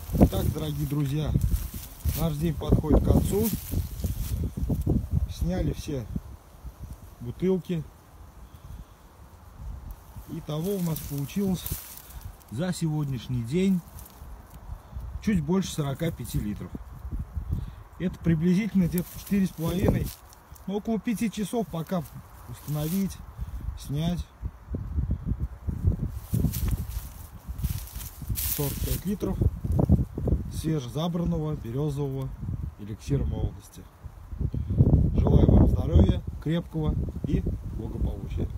Так, дорогие друзья, наш день подходит к концу. Сняли все бутылки. Итого у нас получилось за сегодняшний день чуть больше 45 литров. Это приблизительно где-то 4,5, около 5 часов, пока установить, снять. 45 литров свежезабранного березового эликсира молодости. Желаю вам здоровья, крепкого и благополучия.